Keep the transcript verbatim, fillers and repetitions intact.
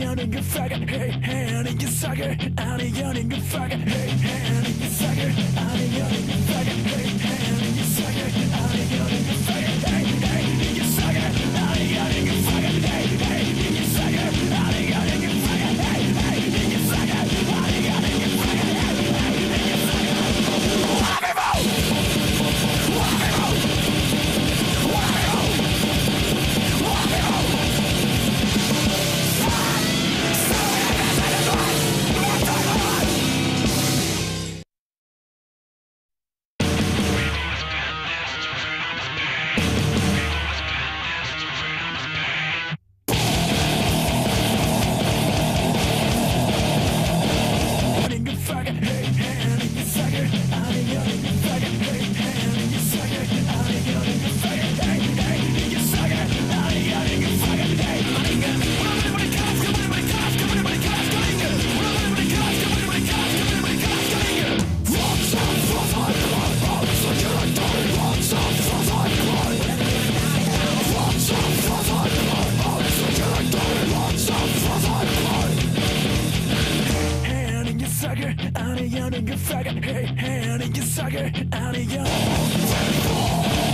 young nigga faggot. Hey, hey, nigga sucker. I'm a young nigga faggot. Hey, hey, nigga sucker. I'm a young nigga faggot. Hey, hey, nigga sucker. I'm a young nigga faggot. Hey, hey, nigga sucker. I'm a young nigga faggot. Hey, hey, nigga sucker. I'm a young nigga faggot. Hey, hey, nigga sucker. I'm a young nigga faggot. Hey, hey, nigga sucker. Rock and roll. Rock and roll. Rock and roll. Rock and roll. I'm a young nigga faggot. Hey, hey, nigga sucker. I'm a young